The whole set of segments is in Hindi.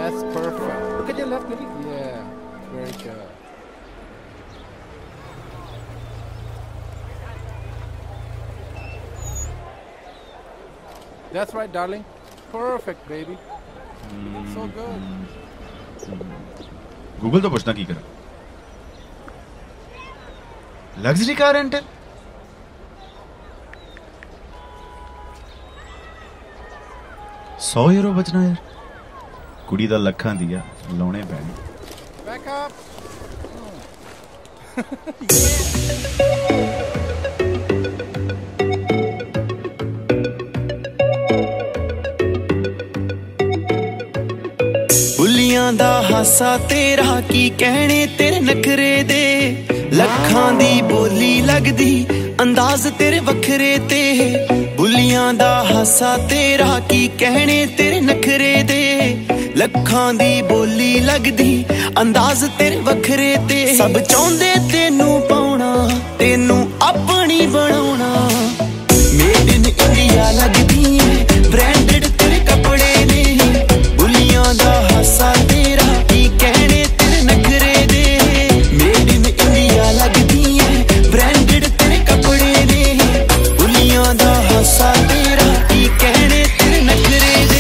That's perfect. Look at your left, Nidhi. Yeah, very good. That's right, darling. Perfect, baby. So good. Google तो पूछना की करा? Luxury car rental? €100 बचना यार. कुड़ी दा लखां दिया लाने पैने. Back up. बुलियां दा हासा तेरा की कहने तेरे नखरे दे लखां दी बोली लगदी अंदाज तेरे वखरे ते बुलियां दा हासा तेरा की कहने तेरे नखरे दे लखां दी बोली लगदी अंदाज तेरे वखरे ते सब चाहुंदे तेनू पाउणा तेनू अपनी बनाउणा मेड इन इंडिया लगदी है ब्रांडेड तेरे कपड़े ने बुलियां दा हासा तेरा की कहने तेरे नखरे दे मेड इन इंडिया लगदी है ब्रांडेड तेरे कपड़े ने बुलियां दा हासा तेरा की कहने तेरे नखरे दे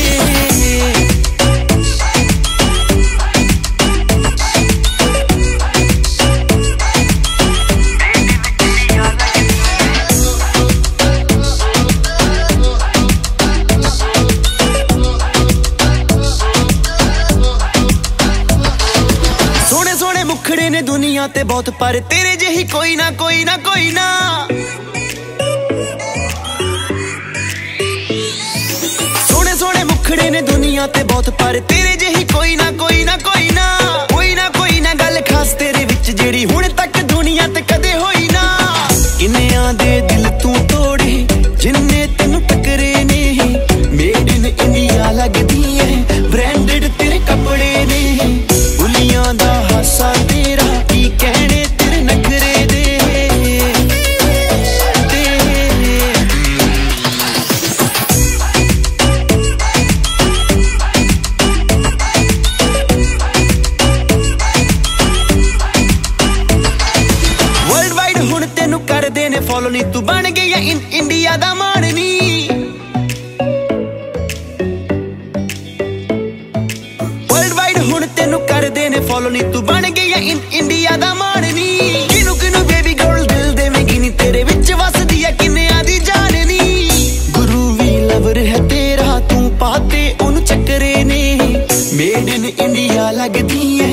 मुखड़े ने दुनिया ते बहुत पर तेरे जेही कोई ना कोई ना कोई ना सोने सोने मुखड़े ने दुनिया ते बहुत पर तेरे जेही कोई ना कोई ना कोई ना कोई ना कोई ना गल खास तेरे विच जेड़ी हुण तक दुनिया ते कदे होई ना किन्नियां दे दिल तू तोड़े जिन्ने तेनू टकरे ने मेड इन इंडिया लगदी है ब्रांडेड तेरे कपड़े ने बुलियां दा हासा तेरा की कहने तेरे नखरे दे वर्ल्ड वाइड हुण तेनू कर देने फॉलो नी तू बन गई है इंडिया दा मान नी वर्ल्ड वाइड हुण तेनू कर देने फॉलो नी तू बन गई है इंडिया दा मान नी किनू किनू बेबी गर्ल दिल देवेंगी नी तेरे विच वसदी है किन्नियां दी जान नी गुरु वी लवर है तेरा तू पाते उन चक्करे ने मेड इन इंडिया लगदी है